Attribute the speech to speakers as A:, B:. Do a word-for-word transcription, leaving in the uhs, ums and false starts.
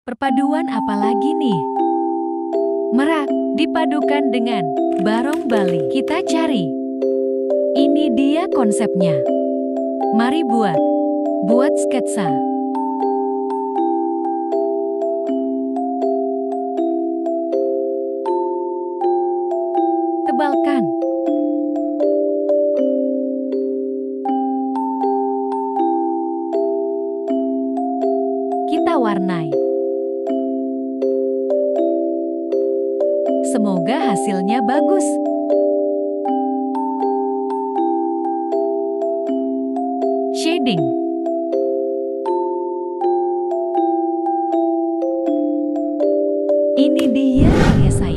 A: Perpaduan apa lagi nih? Merak dipadukan dengan Barong Bali. Kita cari. Ini dia konsepnya. Mari buat. Buat sketsa. Tebalkan. Kita warnai. Semoga hasilnya bagus. Shading. Ini dia karya saya.